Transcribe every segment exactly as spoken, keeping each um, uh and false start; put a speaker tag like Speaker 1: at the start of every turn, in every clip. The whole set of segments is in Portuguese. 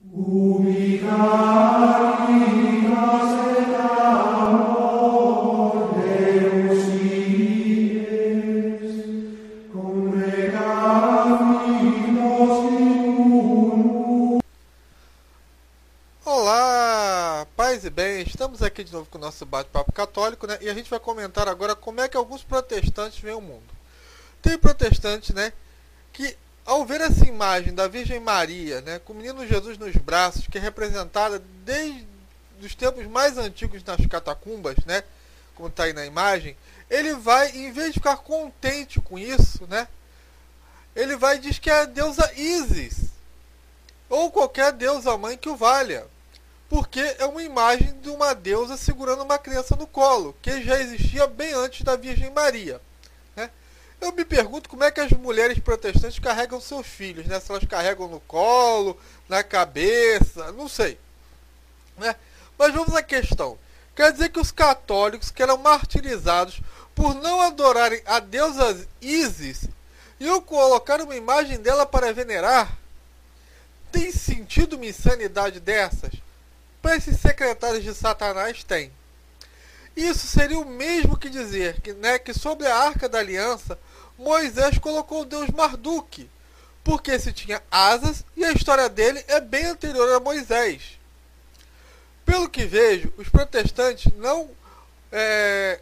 Speaker 1: Olá, paz e bem, estamos aqui de novo com o nosso bate-papo católico, né? E a gente vai comentar agora como é que alguns protestantes veem o mundo. Tem protestante, né, que ao ver essa imagem da Virgem Maria, né, com o menino Jesus nos braços, que é representada desde os tempos mais antigos nas catacumbas, né, como está aí na imagem, ele vai, em vez de ficar contente com isso, né, ele vai e diz que é a deusa Ísis, ou qualquer deusa mãe que o valha, porque é uma imagem de uma deusa segurando uma criança no colo, que já existia bem antes da Virgem Maria, né? Eu me pergunto como é que as mulheres protestantes carregam seus filhos, né? Se elas carregam no colo, na cabeça, não sei, né? Mas vamos à questão. Quer dizer que os católicos que eram martirizados por não adorarem a deusa Ísis iam colocar uma imagem dela para venerar? Tem sentido uma insanidade dessas? Para esses secretários de Satanás tem. Isso seria o mesmo que dizer que, né, que sobre a Arca da Aliança Moisés colocou o deus Marduk, porque esse tinha asas e a história dele é bem anterior a Moisés. Pelo que vejo, os protestantes não... É,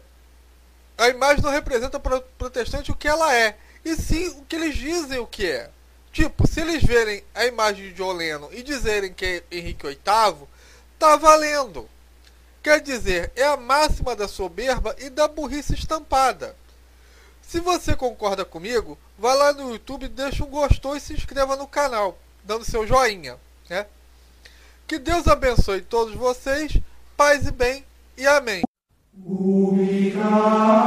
Speaker 1: a imagem não representa para o protestante o que ela é, e sim o que eles dizem o que é. Tipo, se eles verem a imagem de John Lennon e dizerem que é Henrique oitavo, tá valendo. Quer dizer, é a máxima da soberba e da burrice estampada. Se você concorda comigo, vá lá no YouTube, deixa um gostou e se inscreva no canal, dando seu joinha, né? Que Deus abençoe todos vocês, paz e bem, e amém.